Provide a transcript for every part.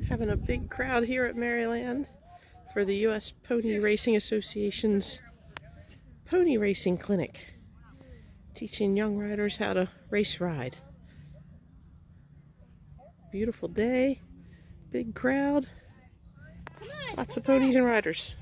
Having a big crowd here at Merryland for the U.S. Pony Racing Association's Pony Racing Clinic, teaching young riders how to race ride. Beautiful day, big crowd, lots of ponies and riders.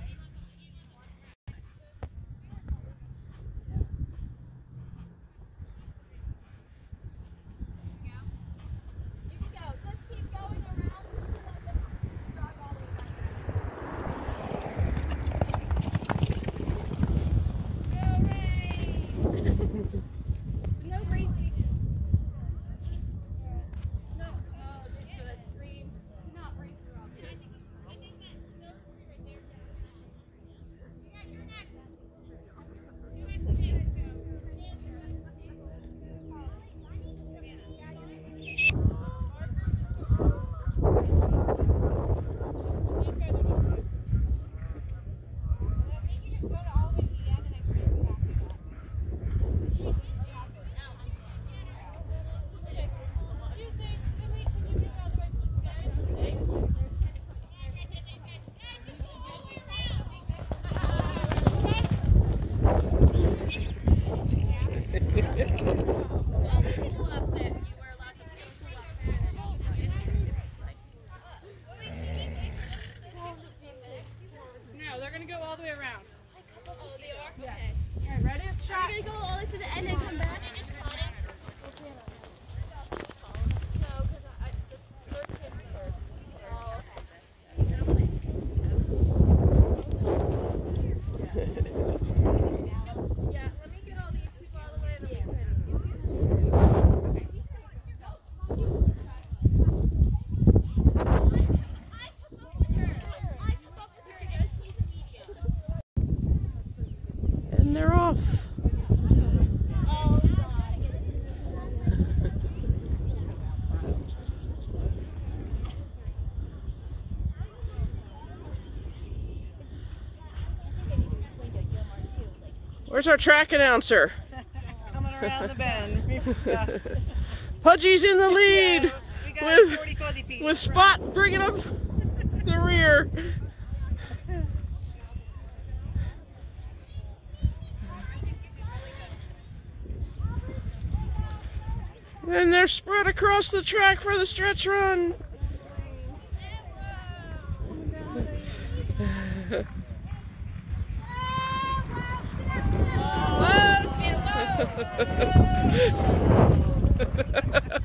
No, they're going to go all the way around. Oh, they are? Yeah. Okay. All right, ready? Shot. Are you going to go all the way to the end and come back? And just plot it? No, because those kids are... Oh, okay. Yeah, let me get all these people out of the way and then we can... And they're off. Where's our track announcer? Coming around the bend. Pudgy's in the lead, Yeah, we got 40 fuzzy feet. with Spot bringing up the rear. And they're spread across the track for the stretch run. Whoa, Speed, whoa!